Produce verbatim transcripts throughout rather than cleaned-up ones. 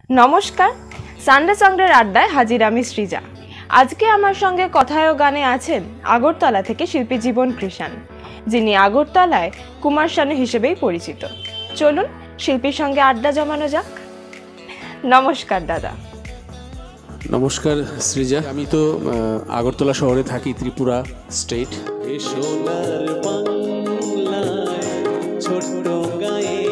নমস্কার, সানডে সংডের আড্ডায় হাজির আমি সৃজা। আজকে আমার সঙ্গে কথায় ও গানে আছেন আগরতলা থেকে শিল্পী জীবন কৃষাণ, যিনি আগরতলায় কুমার শানু হিসেবেই পরিচিত। চলুন শিল্পীর সঙ্গে আড্ডা জমানো যাক। নমস্কার দাদা। নমস্কার সৃজা, আমি তো আগরতলা শহরে থাকি, ত্রিপুরা স্টেট। সোনার বাংলায় ছোট্ট গায়ে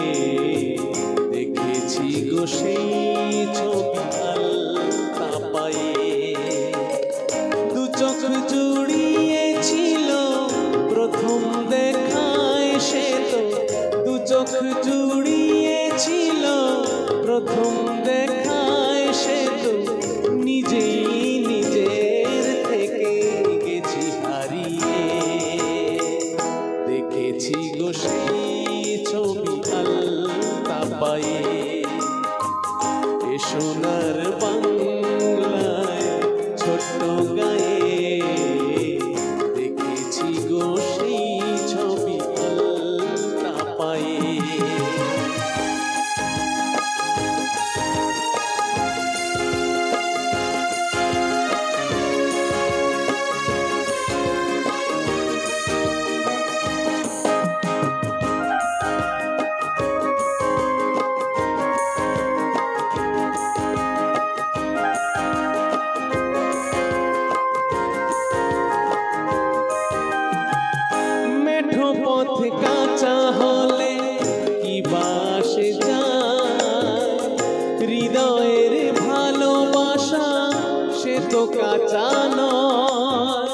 দেখেছি গো সেই ছবি আলতা পায়ে, দু চোখ জুড়িয়েছিল প্রথম দেখায় সে তো, দু চোখ জুড়িয়েছিল প্রথম দেখায় সে তো, নিজেই নিজের থেকে গেছি হারিয়ে, দেখেছি গো সেই ছবি আলতা পায়ে, এ সোনার বাংলায় ছোট্ট গায়ে দেখেছি গো সেই ছবি আলতা পায়ে। পথ কাঁচা হলে কি বাসে যায়, হৃদয়ের ভালোবাসা সে তো কাঁচা নয়,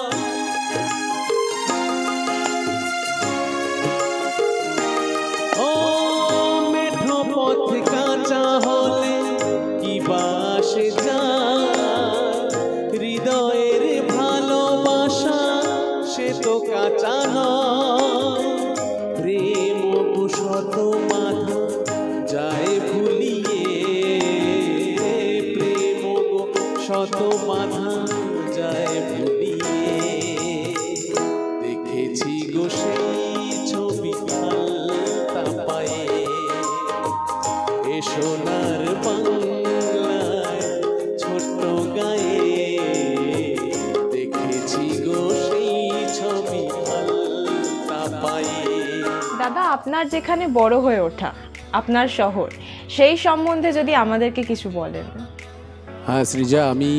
ও মেঠো পথ কাঁচা হলে কি বাসে যায়, হৃদয়ের ভালোবাসা সে তো কাঁচা নয়, প্রেম শত বাধা যায় ভুলিয়ে, প্রেম শত বাধা যায় ভুলিয়ে, দেখেছি গো সেই ছবি আলতা পায়ে, এ সোনার বাংলায় ছোট্ট গায়ে দেখেছি গো সেই ছবি আলতা পায়ে। দাদা, আপনার যেখানে বড় হয়ে ওঠা, আপনার শহর, সেই সম্বন্ধে যদি আমাদেরকে কিছু বলেন। হ্যাঁ সৃজা, আমি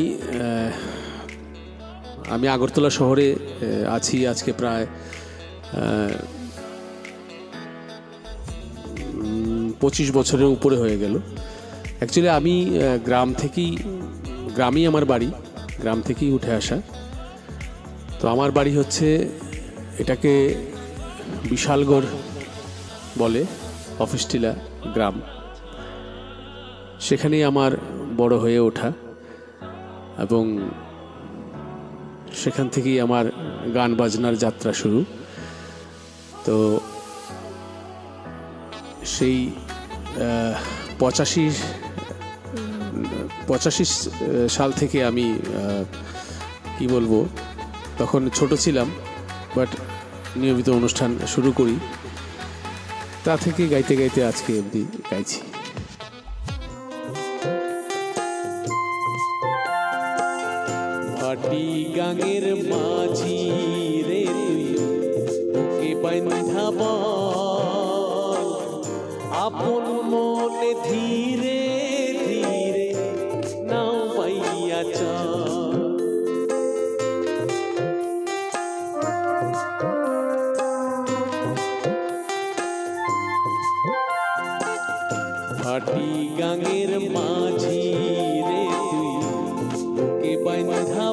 আমি আগরতলা শহরে আছি আজকে প্রায় পঁচিশ বছরের উপরে হয়ে গেল। অ্যাকচুয়ালি আমি গ্রাম থেকেই, গ্রামেই আমার বাড়ি, গ্রাম থেকেই উঠে আসা। তো আমার বাড়ি হচ্ছে, এটাকে বিশালগড় বলে, অফিসটিলা গ্রাম, সেখানেই আমার বড় হয়ে ওঠা, এবং সেখান থেকেই আমার গান বাজনার যাত্রা শুরু। তো সেই পঁচাশি পঁচাশি সাল থেকে আমি কি বলবো, তখন ছোট ছিলাম, বাট নিয়মিত অনুষ্ঠান শুরু করি, তা থেকে গাইতে গাইতে আজকে অবধি গাইছি। ভাটি গাঙের মাঝি রে তুই বুকে বাঁধা বল, আপন মনে ধীরে ধীরে নাও পাইয়া চল, ভাটি গাঙের মাঝি রে তুই বুকে বাঁধা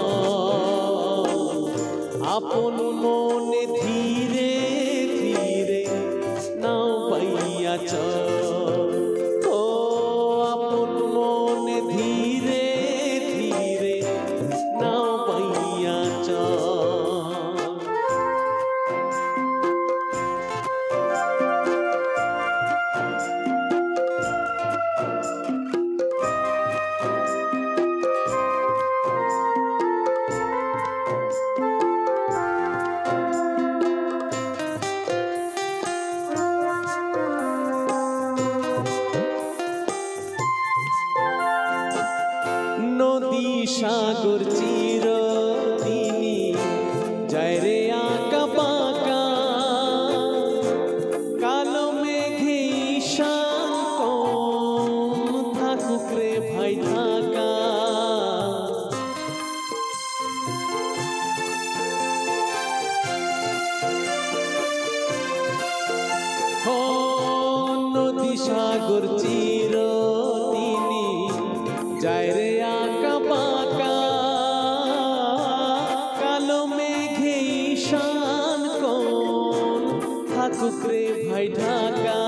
বল, আপন মনে ধীরে ধীরে নাও পাইয়া চল, ও আপন মনে ধীরে ধীরে নাও পাইয়া চল। সাগর চিরদিনই যায় রে আঁকা বাঁকা, কালো মেঘে ঈশান কোণ থাকুক রে ভাই ঢাকা। ও নদী সাগর চিরদিনই যায় রে আঁকা বাঁকা, কালো মেঘে ঈশান কোণ থাকুক রে ভাই ঢাকা।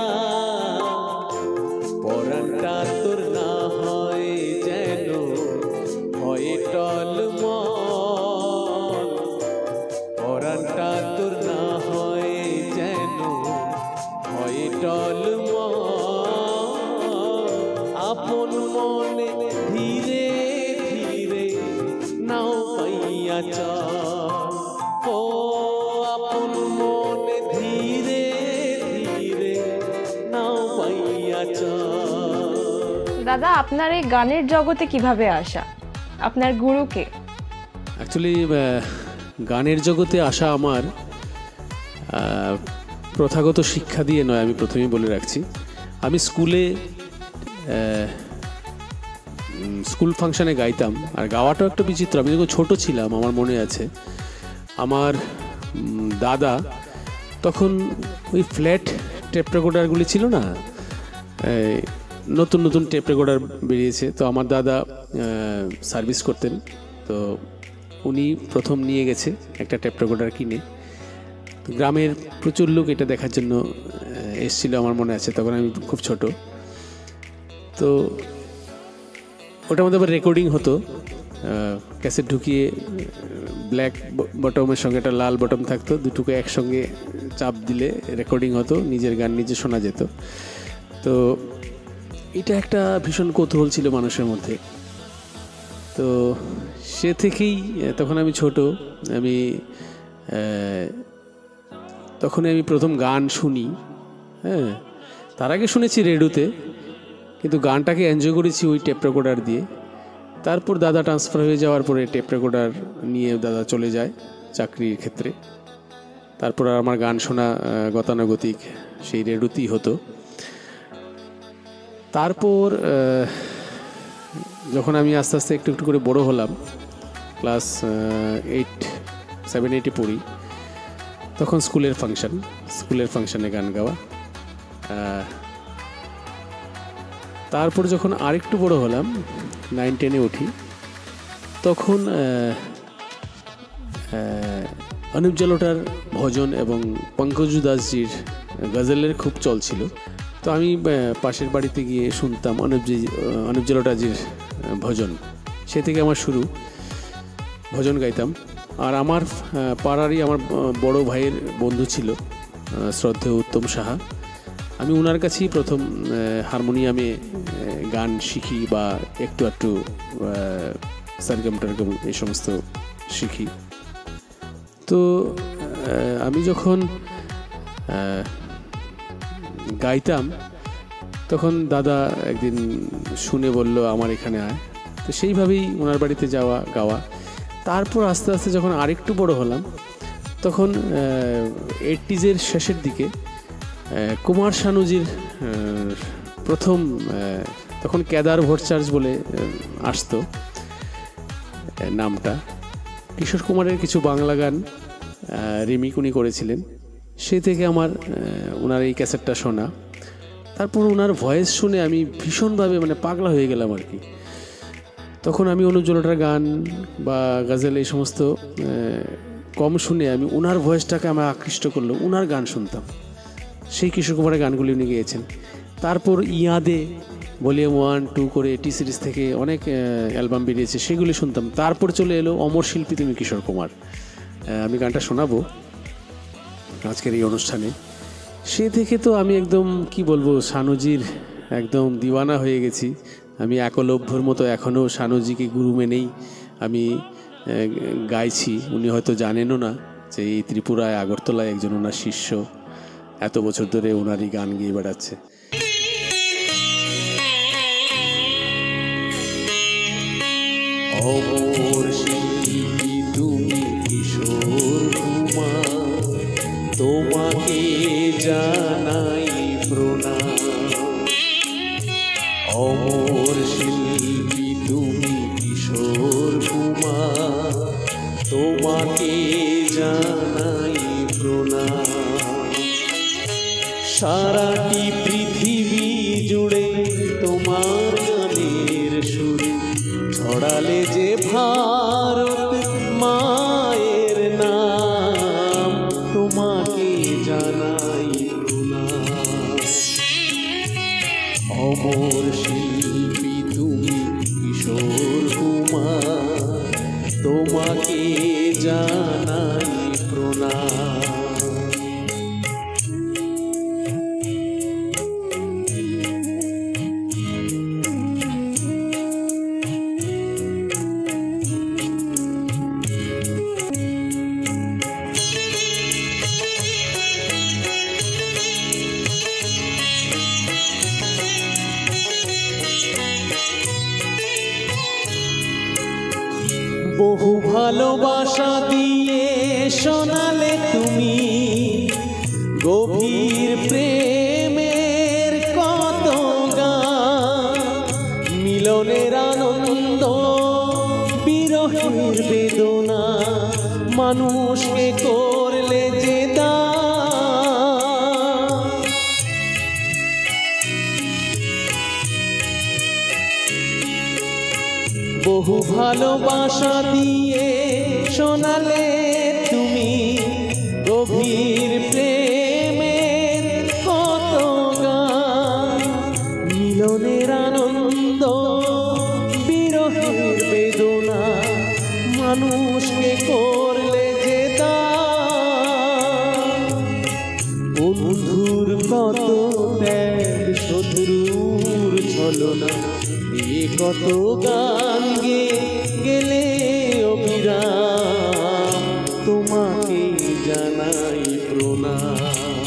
পরাণটা তোর না হয় যেন ভয়ে টলমল, পরাণটা তোর না হয় যেন ভয়ে টলমল। আপন মনে ধীরে ধীরে নাও পাইয়া চল, ও আপন মনে ধীরে ধীরে নাও পাইয়া চল। দাদা, আপনার এই গানের জগতে কিভাবে আসা? আপনার গুরুকে? অ্যাকচুয়ালি গানের জগতে আসা আমার আহ, প্রথাগত শিক্ষা দিয়ে নয়, আমি প্রথমেই বলে রাখছি। আমি স্কুলে আহ, উম, স্কুল ফাংশনে গাইতাম, আর গাওয়াটাও একটা বিচিত্র। আমি যখন ছোট ছিলাম, আমার মনে আছে আমার উম, দাদা তখন ওই ফ্ল্যাট টেপ রেকর্ডারগুলি ছিল না, এই নতুন নতুন টেপ রেকর্ডার বেরিয়েছে, তো আমার দাদা সার্ভিস করতেন, তো উনি প্রথম নিয়ে গেছে একটা টেপ রেকর্ডার কিনে। তো গ্রামের প্রচুর লোক এটা দেখার জন্য এসেছিল, আমার মনে আছে, তখন আমি খুব ছোট। তো ওটার মধ্যে আবার রেকর্ডিং হতো, ক্যাসেট ঢুকিয়ে ব্ল্যাক বটমের সঙ্গে একটা লাল বটম থাকতো, দুটোকে একসঙ্গে চাপ দিলে রেকর্ডিং হতো, নিজের গান নিজে শোনা যেত। তো এটা একটা ভীষণ কৌতূহল ছিল মানুষের মধ্যে। তো সে থেকেই, তখন আমি ছোট, আমি তখন আমি প্রথম গান শুনি। হ্যাঁ, তার আগে শুনেছি রেডিওতে, কিন্তু গানটাকে এনজয় করেছি ওই টেপ রেকর্ডার দিয়ে। তারপর দাদা ট্রান্সফার হয়ে যাওয়ার পরে টেপ রেকর্ডার নিয়ে দাদা চলে যায় চাকরির ক্ষেত্রে। তারপর আর আমার গান শোনা গতানুগতিক সেই রেডিওতেই হতো। তারপর যখন আমি আস্তে আস্তে একটু একটু করে বড় হলাম, ক্লাস এইট সেভেন এইটে পড়ি, তখন স্কুলের ফাংশন স্কুলের ফাংশনে গান গাওয়া। তারপর যখন আরেকটু বড় হলাম, নাইন টেনে উঠি, তখন অনুপ জলোটার ভজন এবং পঙ্কজ দাসজির গজলের খুব চল ছিল। তো আমি পাশের বাড়িতে গিয়ে শুনতাম অনুপজি অনুপ জলোটাজির ভজন, সে থেকে আমার শুরু, ভজন গাইতাম। আর আমার পাড়ারই আমার বড় ভাইয়ের বন্ধু ছিল শ্রদ্ধেয় উত্তম সাহা, আমি ওনার কাছেই প্রথম হারমোনিয়ামে গান শিখি বা একটু একটু সারগম টারগম এই সমস্ত শিখি। তো আমি যখন গাইতাম, তখন দাদা একদিন শুনে বলল আমার এখানে আয়। তো সেইভাবেই ওনার বাড়িতে যাওয়া, গাওয়া। তারপর আস্তে আস্তে যখন আরেকটু বড় হলাম, তখন এইটিজের শেষের দিকে কুমার শানুজির প্রথম, তখন কেদার ভট্টাচার্য বলে আসতো নামটা, কিশোর কুমারের কিছু বাংলা গান রিমিক উনি করেছিলেন, সে থেকে আমার ওনার এই ক্যাসেটটা শোনা। তারপর ওনার ভয়েস শুনে আমি ভীষণভাবে মানে পাগলা হয়ে গেলাম আর কি। তখন আমি অনুপ জলোটার গান বা গজল এই সমস্ত কম শুনে আমি ওনার ভয়েসটাকে আমার আকৃষ্ট করলো, ওনার গান শুনতাম। সেই কিশোর কুমারের গানগুলি উনি গেয়েছেন। তারপর ইয়াদে ভলিউম ওয়ান টু করে টি সিরিজ থেকে অনেক অ্যালবাম বেরিয়েছে, সেগুলি শুনতাম। তারপর চলে এলো অমর শিল্পী তুমি কিশোর কুমার, আমি গানটা শোনাবো আজকের এই অনুষ্ঠানে। সে থেকে তো আমি একদম কি বলবো, শানুজির একদম দিওয়ানা হয়ে গেছি। আমি একলভ্যর মতো এখনও শানুজিকে গুরু মেনেই আমি গাইছি। উনি হয়তো জানেনও না যে এই ত্রিপুরায় আগরতলায় একজন ওনার শিষ্য এত বছর ধরে ওনারই গান গেয়ে বেড়াচ্ছে। অমর শিল্পী তুমি কিশোর কুমার, তোমাকে জানাই প্রণাম। অমর শিল্পী তুমি কিশোর কুমার, তোমাকে জানাই প্রণাম। সারাটি পৃথিবী জুড়ে তোমার গানের সুরে ছড়ালে যে ভারত মায়ের নাম, তোমাকে জানাই প্রণাম। অমর শিল্পী তুমি কিশোর কুমার, তোমাকে জানাই প্রণাম। বহু ভালোবাসা দিয়ে শোনালে তুমি গভীর প্রেমের কত গান, মিলনের আনন্দ বিরহের বেদনা, মানুষকে করলে যে দান। বহু ভালোবাসা দিয়ে শোনালে তুমি গভীর প্রেমের কত গান, মিলনের আনন্দ বিরহের বেদনা, মানুষকে করলে যে দান। বন্ধুর কত ত্যাগ, শত্রুর ছলনা, এ কত গান গে গেলে অবিরাম, তোমাকে জানাই প্রণাম।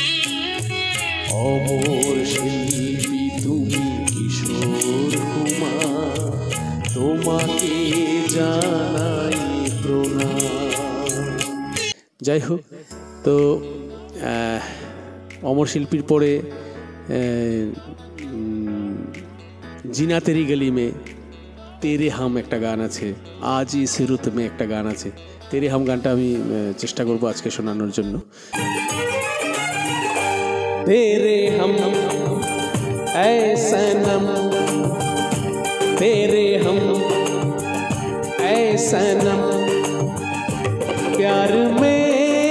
অমর শিল্পী তুমি কিশোর কুমার, তোমাকে জানাই প্রণাম। যাই হোক, তো অমর শিল্পীর পরে জিনা তেরি গলি মে তেরে হাম একটা গান আছে, আজ ইস রুত মে একটা গান আছে। তেরে হাম গানটা আমি চেষ্টা করবো আজকে শোনানোর জন্য। तेरे हम ऐ सनम, तेरे हम ऐ सनम, प्यार में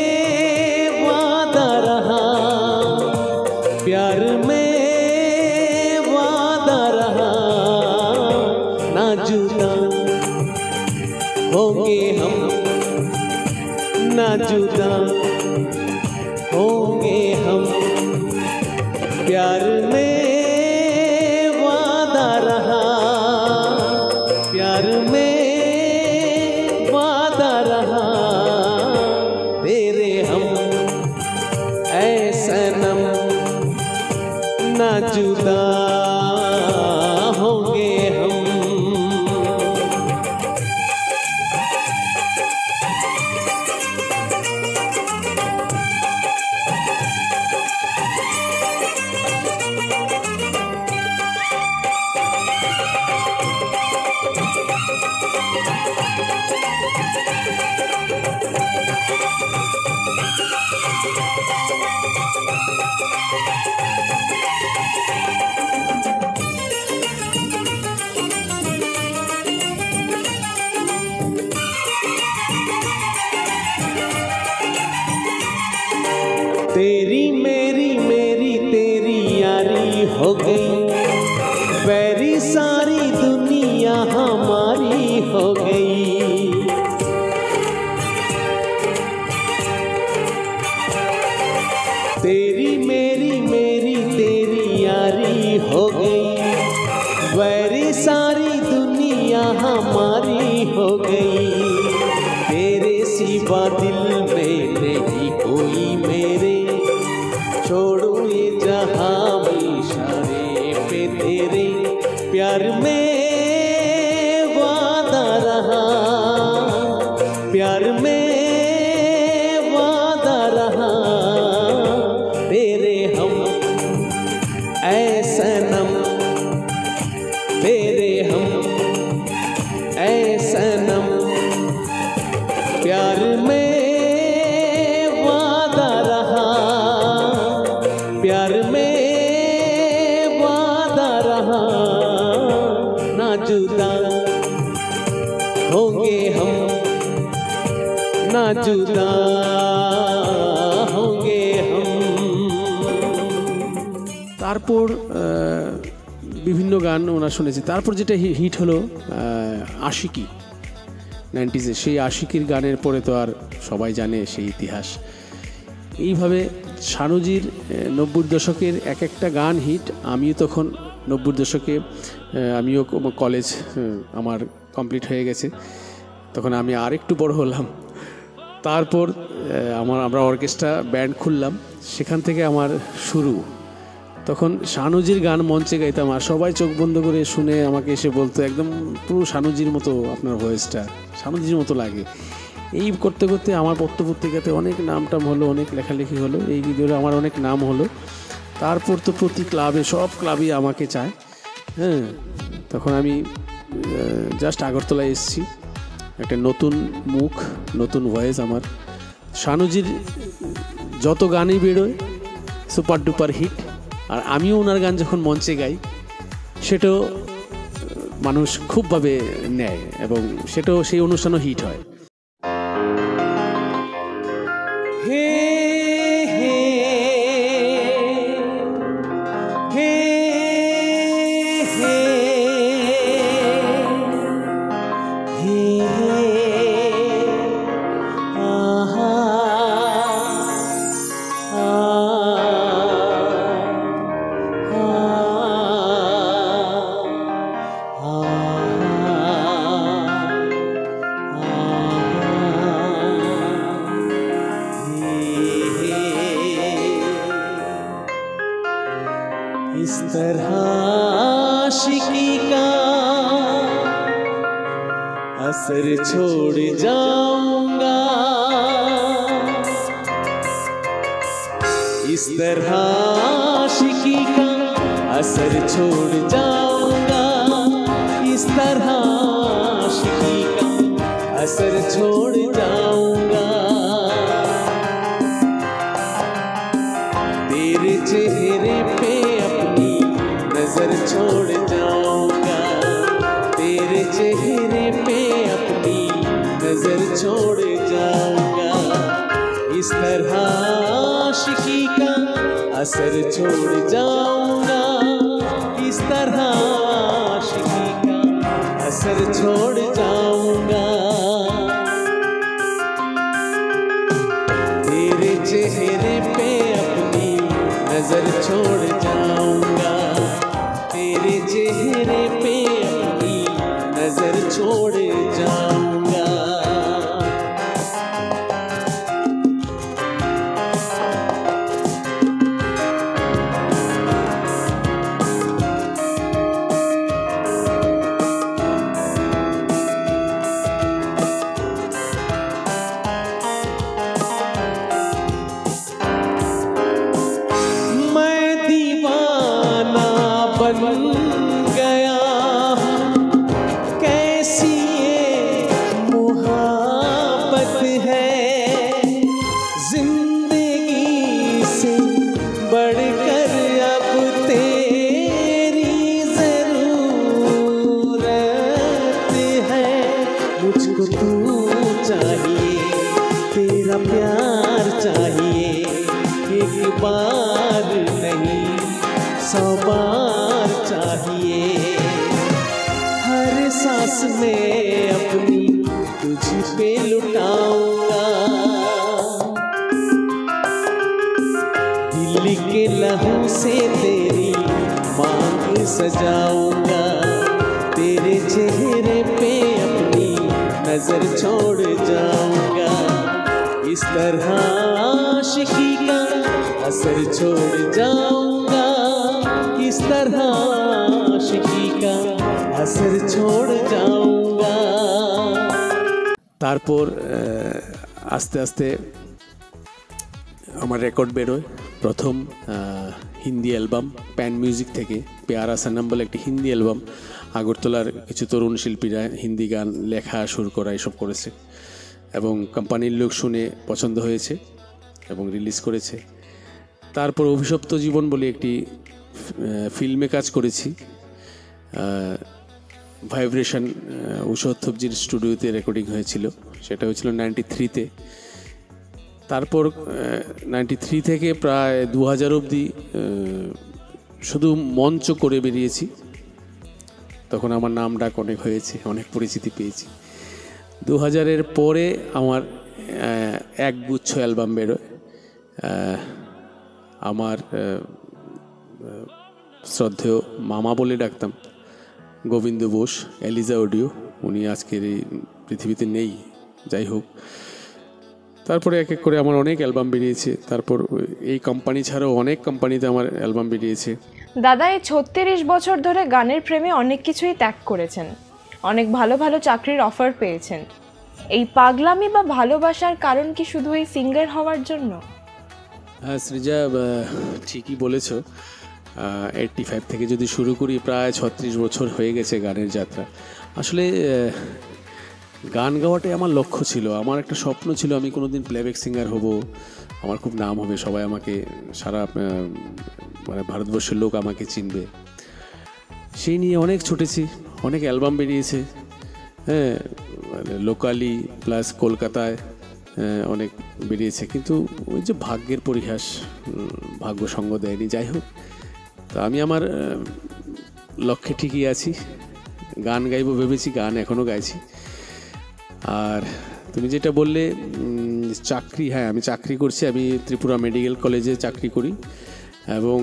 वादा रहा, प्यार में वादा रहा, ना जुदा होंगे हम, ना जुदा होंगे हम, प्यार में वादा रहा, प्यार में वादा रहा, तेरे हम ऐ सनम, ना जुदा होंगे हम। तेरी मेरी मेरी तेरी यारी हो गई, बैरी सारी दुनिया हमारी हो गई। तेरी मेरी मेरी तेरी यारी हो गई, बैरी सारी दुनिया हमारी हो गई। तेरे सिवा दिल में नहीं कोई मेरे, छोड़ो ये जहां इशारे पे तेरे, प्यार में वादा रहा, प्यार में वादा रहा, तेरे हम ऐ सनम, तेरे हम ऐ सनम, प्यार में वादा रहा, प्यार में वादा रहा, ना जुदा होंगे हम, ना जुदा होंगे हम। তারপর বিভিন্ন গান ওনার শুনেছি। তারপর যেটা হিট হলো আশিকি নাইনটিজে, সেই আশিকির গানের পরে তো আর সবাই জানে সেই ইতিহাস। এইভাবে শানুজির নব্বই দশকের এক একটা গান হিট। আমিও তখন নব্বই দশকে আমিও কলেজ আমার কমপ্লিট হয়ে গেছে, তখন আমি আর একটু বড় হলাম। তারপর আমার আমরা অর্কেস্ট্রা ব্যান্ড খুললাম, সেখান থেকে আমার শুরু। তখন শানুজির গান মঞ্চে গাইতাম আর সবাই চোখ বন্ধ করে শুনে আমাকে এসে বলতো একদম পুরো শানুজির মতো আপনার ভয়েসটা, শানুজির মতো লাগে। এই করতে করতে আমার পত্র পত্রিকাতে অনেক নাম টাম হলো, অনেক লেখালেখি হলো, এই ভিডিওতে আমার অনেক নাম হলো। তারপর তো প্রতি ক্লাবে, সব ক্লাবই আমাকে চায়। হ্যাঁ, তখন আমি জাস্ট আগরতলায় এসেছি, একটা নতুন মুখ, নতুন ভয়েস আমার। শানুজির যত গানই বেরোয় সুপার ডুপার হিট, আর আমিও ওনার গান যখন মঞ্চে গাই সেটাও মানুষ খুবভাবে নেয় এবং সেটাও সেই অনুষ্ঠানও হিট হয়। হে হে হে হে হে আহা इस तरह आशिकी का असर छोड़ जाऊंगा, इस तरह आशिकी का असर छोड़ जाऊंगा, इस तरह आशिकी का असर छोड़ जाऊंगा, तेरे चेहरे पे अपनी नजर छोड़ जाऊंगा, तेरे चेहरे पे अपनी नजर छोड़ जाऊंगा, इस तरह आशिकी का असर छोड़ जाऊंगा, इस तरह आशिकी का असर छोड़ जाऊंगा, तेरे चेहरे पे अपनी नजर छोड़ जाऊंगा, तेरे चेहरे पे अपनी नजर छोड़ जाऊंगा। बन गया कैसी ये मुहाबत है, जिंदगी से बढ़कर अब तेरी जरूरत है, मुझको तू चाहिए, तेरा प्यार चाहिए, एक बार नहीं सौ बार चाहिए, हर सांस में अपनी तुझ पे लुटाऊंगा, दिल के लहू से तेरी मांग सजाऊंगा, तेरे चेहरे पे अपनी नजर छोड़ जाऊंगा, इस तरह आशिकी का असर छोड़ जाऊंगा, इस तरह आशिकी का असर छोड़ जाऊंगा। তারপর আস্তে আস্তে আমার রেকর্ড বেরোয়। প্রথম হিন্দি অ্যালবাম প্যান মিউজিক থেকে প্যারা সনম বলে একটি হিন্দি অ্যালবাম, আগরতলার কিছু তরুণ শিল্পীরা হিন্দি গান লেখা শুরু করা এসব করেছে এবং কোম্পানির লোক শুনে পছন্দ হয়েছে এবং রিলিজ করেছে। তারপর অভিশপ্ত জীবন বলে একটি ফিল্মে কাজ করেছি, ভাইব্রেশন উষাথব্জির স্টুডিওতে রেকর্ডিং হয়েছিল, সেটা হয়েছিল নাইনটি থ্রিতে। তারপর নাইনটি থ্রি থেকে প্রায় দু হাজার অবধি শুধু মঞ্চ করে বেরিয়েছি। তখন আমার নাম ডাক অনেক হয়েছে, অনেক পরিচিতি পেয়েছি। দু হাজারের পরে আমার এক গুচ্ছ অ্যালবাম বেরোয়। আমার শ্রদ্ধেয় মামা বলে ডাকতাম গোবিন্দ বোস, এলিজা অডিও, উনি আজকের এই পৃথিবীতে নেই, যাই হোক। তারপরে এক এক করে আমার অনেক অ্যালবাম বেরিয়েছে। তারপর এই কোম্পানি ছাড়াও অনেক কোম্পানিতে আমার অ্যালবাম বেরিয়েছে। দাদা এই ছত্রিশ বছর ধরে গানের প্রেমে অনেক কিছুই ত্যাগ করেছেন, অনেক ভালো ভালো চাকরির অফার পেয়েছেন। এই পাগলামি বা ভালোবাসার কারণ কি শুধু এই সিঙ্গার হওয়ার জন্য? হ্যাঁ সৃজা, ঠিকই বলেছ। এইটটি ফাইভ থেকে যদি শুরু করি, প্রায় ছত্রিশ বছর হয়ে গেছে গানের যাত্রা। আসলে গান গাওয়াটাই আমার লক্ষ্য ছিল, আমার একটা স্বপ্ন ছিল আমি কোনোদিন প্লেব্যাক সিঙ্গার হব, আমার খুব নাম হবে, সবাই আমাকে, সারা মানে ভারতবর্ষের লোক আমাকে চিনবে। সেই নিয়ে অনেক ছুটেছি, অনেক অ্যালবাম বেরিয়েছে, হ্যাঁ, মানে লোকালি প্লাস কলকাতায় অনেক বেরিয়েছে, কিন্তু ওই যে ভাগ্যের পরিহাস, ভাগ্য সঙ্গ দেয়নি। যাই হোক, তো আমি আমার লক্ষ্যে ঠিকই আছি, গান গাইবো ভেবেছি, গান এখনও গাইছি। আর তুমি যেটা বললে চাকরি, হ্যাঁ আমি চাকরি করছি, আমি ত্রিপুরা মেডিকেল কলেজে চাকরি করি এবং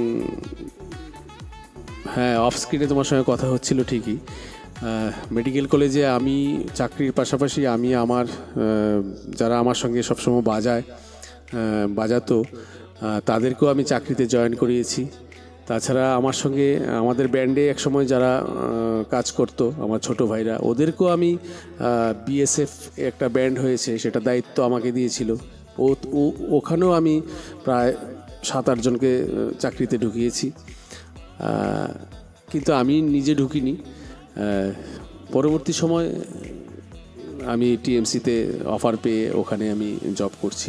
হ্যাঁ অফ স্ক্রিনে তোমার সঙ্গে কথা হচ্ছিল ঠিকই। মেডিকেল কলেজে আমি চাকরির পাশাপাশি আমি আমার যারা আমার সঙ্গে সবসময় বাজায় বাজাতো তাদেরকেও আমি চাকরিতে জয়েন করিয়েছি। তাছাড়া আমার সঙ্গে আমাদের ব্যান্ডে একসময় যারা কাজ করতো আমার ছোট ভাইরা, ওদেরকেও আমি বিএসএফ একটা ব্যান্ড হয়েছে, সেটা দায়িত্ব আমাকে দিয়েছিল, ও ওখানেও আমি প্রায় সাত আটজনকে চাকরিতে ঢুকিয়েছি। কিন্তু আমি নিজে ঢুকিনি, পরবর্তী সময় আমি টিএমসিতে অফার পেয়ে ওখানে আমি জব করছি।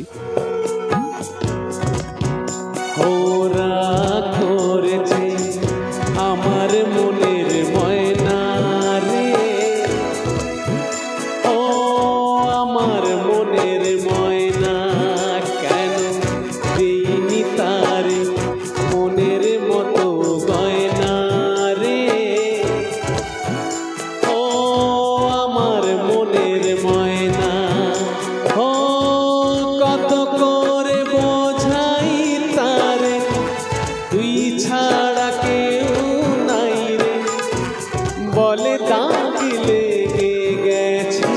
আমার মনের ময়না রে, ও আমার মনের ময়না, কেন দিইনি তার মনের মতো গয়না রে, ও আমার মনের ময়না। ও কত করে বোঝাই তারে, তুই ছাড়া কেউ নাই রে, বলে দাগ লেগে গেছে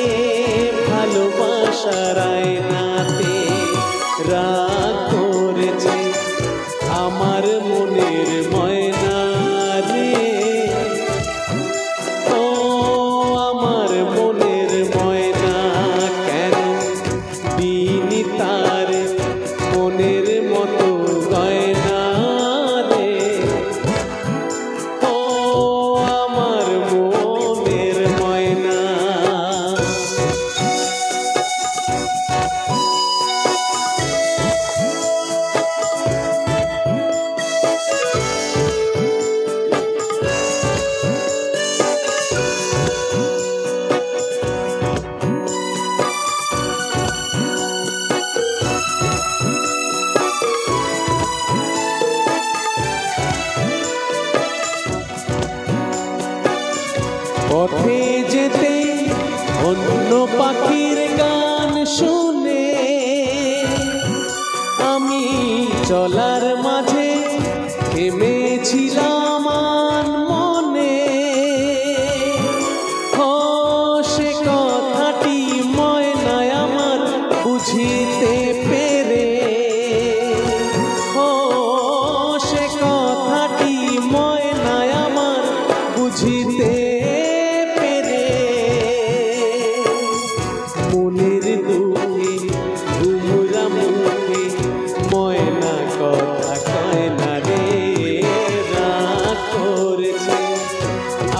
ভালোবাসার আয়নাতে, রাগ করেছে আমার মনের ময়না রে, ও আমার মনের ময়না, কেন দিইনি তার মনের মতো গয়না রে, ও আমার মনের ময়না। পথে যেতে অন্য পাখির গান শুনে, আমি চলার মাঝে থেমেছিলাম মনে, ও সে কথাটি ময়নায় আমার বুঝিতে পেরে, ও সে কথাটি ময়নায় আমার বুঝিতে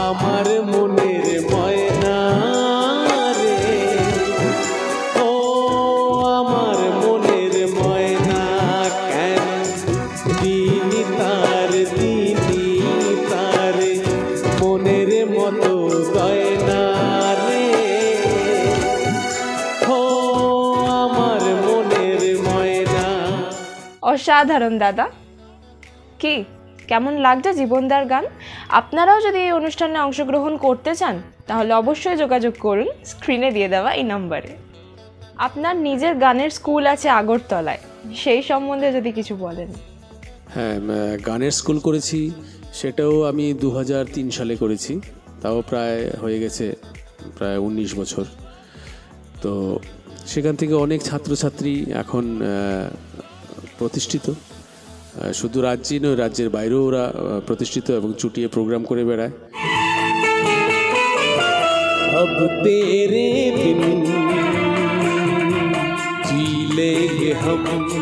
আমার মনের ময়না রে, ও আমার মনের ময়না, কেন দিনি তার দিনি তার মনের মতো গয়না রে, ও আমার মনের ময়না। অসাধারণ দাদা। কি কেমন লাগছে জীবনদার গান? আপনারাও যদি এই অনুষ্ঠানে অংশগ্রহণ করতে চান তাহলে অবশ্যই যোগাযোগ করুন স্ক্রিনে দিয়ে দেওয়া এই নম্বরে। আপনার নিজের গানের স্কুল আছে আগরতলায়, সেই সম্বন্ধে যদি কিছু বলেন। হ্যাঁ, গানের স্কুল করেছি, সেটাও আমি দু হাজার তিন সালে করেছি, তাও প্রায় হয়ে গেছে প্রায় উনিশ বছর। তো সেখান থেকে অনেক ছাত্রছাত্রী এখন প্রতিষ্ঠিত, শুধু রাজ্যে নয় রাজ্যের বাইরেও ওরা প্রতিষ্ঠিত এবং চুটিয়ে প্রোগ্রাম করে বেড়ায়। अब तेरे बिन जी लेंगे हम,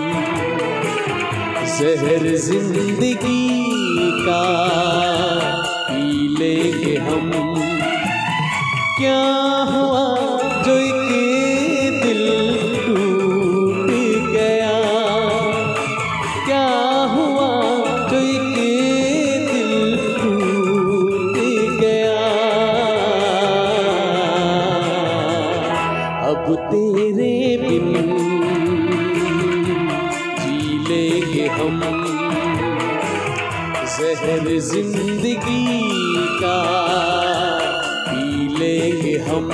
जहर जिंदगी का पी लेंगे हम, क्या हुआ जो एक दिल टूट गया, क्या हुआ जो एक दिल टूट गया, अब तेरे बिन जी लेंगे हम, जहर जिंदगी का पी लेंगे हम।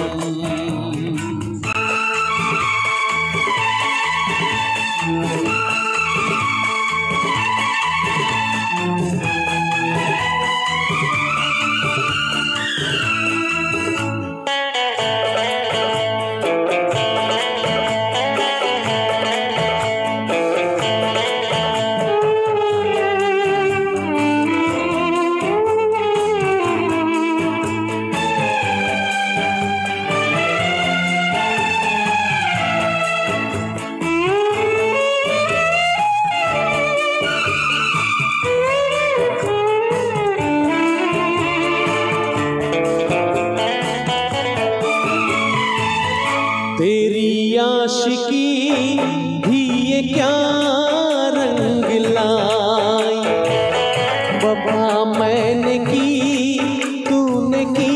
तेरी आशिकी भी ये क्या रंग लाई, वफा मैंने की तूने की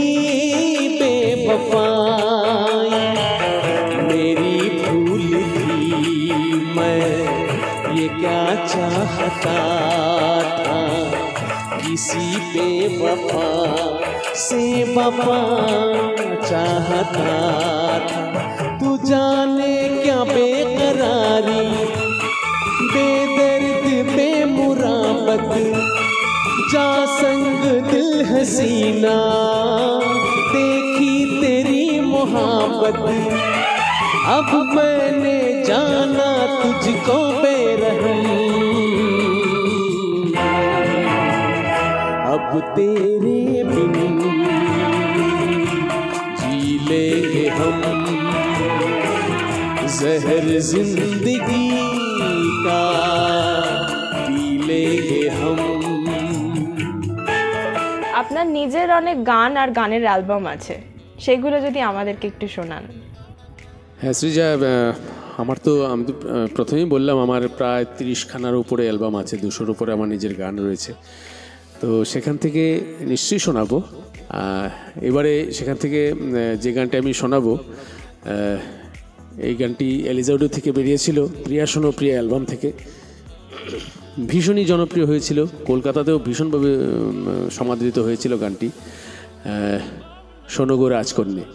बेवफाई, मेरी भूल थी मैं ये क्या चाहता था, किसी बेवफा से वफा चाहता था, तू जाने क्या बेकरारी, बेदर्द बेमुराबत, जा संग दिल हसीना, देखी तेरी मोहब्बत, अब मैंने जाना तुझको बेरहम, अब तेरे बिन जी लेंगे हम, जहर जिंदगी का पी लेंगे हम। আপনার নিজের অনেক গান আর গানের অ্যালবাম আছে, সেগুলো যদি আমাদেরকে একটু শোনান। হ্যাঁ সৃজা, আমার তো আমি তো প্রথমেই বললাম আমার প্রায় তিরিশখানার উপরে অ্যালবাম আছে, দুশোর উপরে আমার নিজের গান রয়েছে। তো সেখান থেকে নিশ্চয়ই শোনাবো। এবারে সেখান থেকে যে গানটা আমি শোনাবো, এই গানটি এলিজাউডো থেকে বেরিয়েছিল, প্রিয়া শোনো প্রিয়া অ্যালবাম থেকে। ভীষণই জনপ্রিয় হয়েছিল, কলকাতাতেও ভীষণভাবে সমাদৃত হয়েছিল গানটি। শোনো গো রাজকন্যে।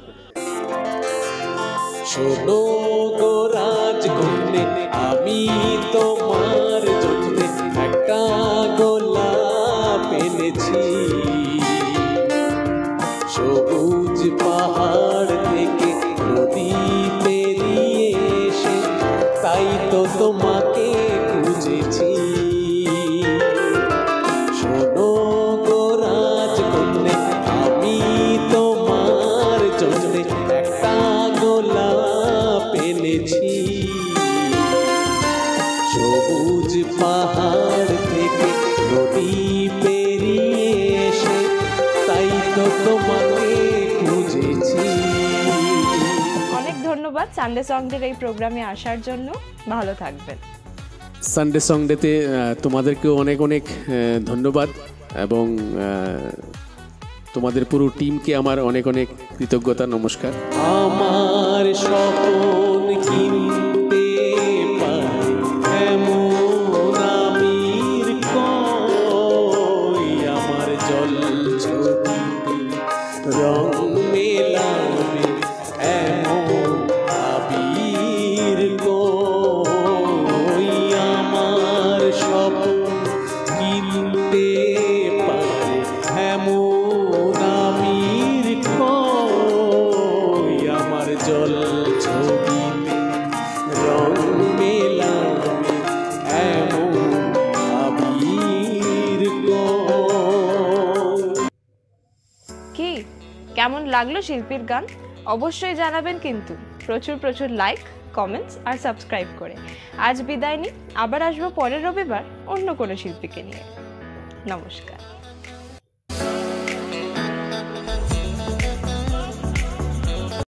শোনো গো রাজকন্যে, আমি তোমার জন্যে একটা গোলাপ এনেছি, সবুজ পাহাড় থেকে নদী পেরিয়ে এসে তাই তো তোমাকে খুঁজেছি। শোনো গো রাজকন্যে, আমি তোমার জন্যে একটা গোলাপ এনেছি, সবুজ পাহাড় থেকে নদী পেরিয়ে এসে তাই তো তোমাকে খুঁজেছি। অনেক ধন্যবাদ সানডে সং ডের এই প্রোগ্রামে আসার জন্য। ভালো থাকবেন। সানডে সং ডেতে তোমাদেরকেও অনেক অনেক আহ, ধন্যবাদ এবং আহ, তোমাদের পুরো টিমকে আমার অনেক অনেক কৃতজ্ঞতা, নমস্কার। আমার স্বপন কিনতে পারি এমন আমির কই, আমার জল ছবিতে রং মেলাবে এমন আবির কই, আমার স্বপন কিনতে পারে এমন আমির কই, আমার জল ছবিতে রং মেলাবে এমন আবির কই। কি কেমন লাগলো শিল্পীর গান অবশ্যই জানাবেন, কিন্তু প্রচুর প্রচুর লাইক, কমেন্টস আর সাবস্ক্রাইব করে। আজ বিদায় নিই, আবার আসবো পরের রবিবার অন্য কোনো শিল্পীকে নিয়ে। নমস্কার।